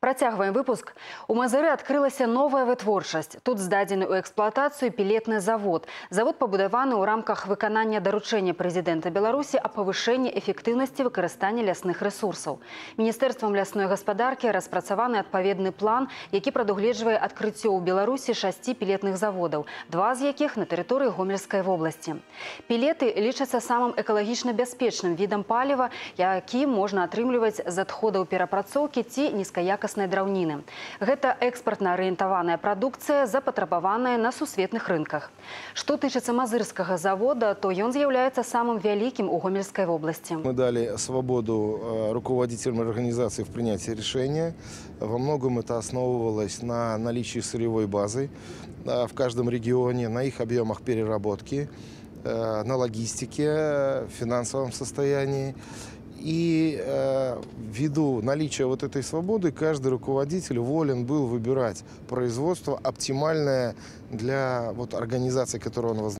Працягваем выпуск. У Мазыры адкрылася новая вытворчасць. Тут здадзены ў эксплуатацыю пелетны завод. Завод пабудаваны ў рамках выканання даручэння прэзідэнта Беларусі о павышэнні эфектыўнасці выкарыстання лясных рэсурсаў. Міністэрствам лясной гаспадаркі распрацаваны адпаведны план, які прадугледжвае адкрыццё ў Беларусі 6 пелетных заводаў, 2 з якіх на тэрыторыі Гомельскай вобласці. Пелеты лічацца самым экалагічна бяспечным відам паліва, які можна атрымліваць з адходаў перапрацоўкі ці нізкаякаснай драўніны. Гэта экспартна-арыентаваная прадукцыя, запатрабаваная на сусветных рынках. Што тычыцца мазырскага завода, то ён з'яўляецца самым вялікім у Гомельской вобласти. Мы дали свободу руководителям организации в принятии решения. Во многом это основывалось на наличии сырьевой базы в каждом регионе, на их объемах переработки, на логистике, финансовом состоянии. И ввиду наличия вот этой свободы каждый руководитель волен был выбирать производство оптимальное для организации, которую он возглавляет.